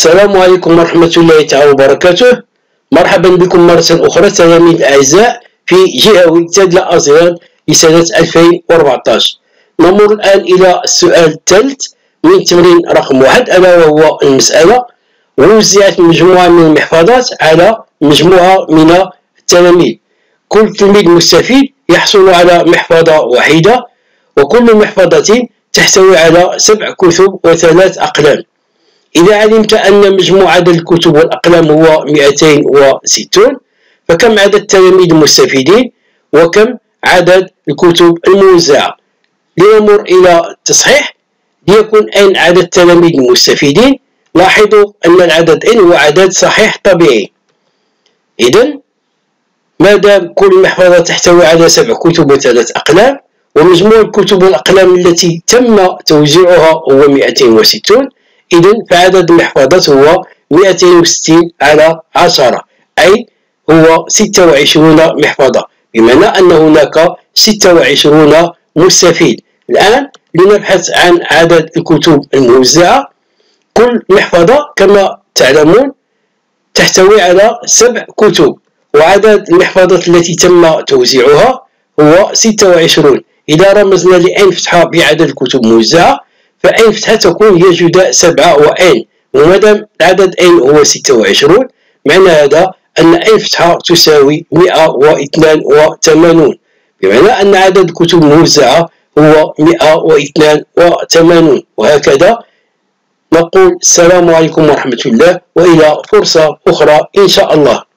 السلام عليكم ورحمة الله تعالى وبركاته. مرحبا بكم مرة أخرى تلاميذ أعزاء في جهوي تادلة أزيان لسنة 2014. نمر الآن إلى السؤال الثالث من تمرين رقم 1، ألا وهو المسألة: وزعت مجموعة من المحفظات على مجموعة من التلاميذ، كل تلميذ مستفيد يحصل على محفظة واحدة، وكل محفظة تحتوي على 7 كتب و3 أقلام. إذا علمت أن مجموع عدد الكتب والأقلام هو 260، فكم عدد التلاميذ المستفيدين وكم عدد الكتب الموزعة؟ لنمر إلى التصحيح. ليكن n عدد التلاميذ المستفيدين، لاحظوا أن العدد n هو عدد صحيح طبيعي. إذن مادام كل محفظة تحتوي على 7 كتب و3 أقلام، ومجموع الكتب والأقلام التي تم توزيعها هو 260، إذن فعدد المحفظات هو 260 على 10، أي هو 26 محفظة، بمعنى أن هناك 26 مستفيد. الآن لنبحث عن عدد الكتب الموزعة. كل محفظة كما تعلمون تحتوي على 7 كتب، وعدد المحفظات التي تم توزيعها هو 26. إذا رمزنا لN فتحة بعدد الكتب الموزعة، فN فتحة تكون هي جداء 7 وN، ومادام العدد N هو 26، معنى هذا أن N فتحة تساوي 182، بمعنى أن عدد الكتب الموزعة هو 182. وهكذا نقول السلام عليكم ورحمة الله، وإلى فرصة أخرى إن شاء الله.